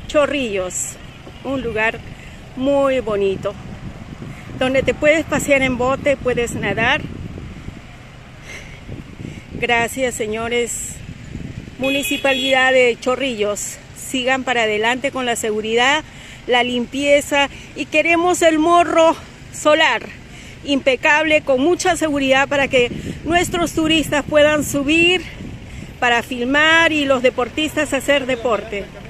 Chorrillos, un lugar muy bonito, donde te puedes pasear en bote, puedes nadar. Gracias, señores. Municipalidad de Chorrillos, sigan para adelante con la seguridad, la limpieza, y queremos el morro solar impecable, con mucha seguridad, para que nuestros turistas puedan subir para filmar y los deportistas hacer deporte.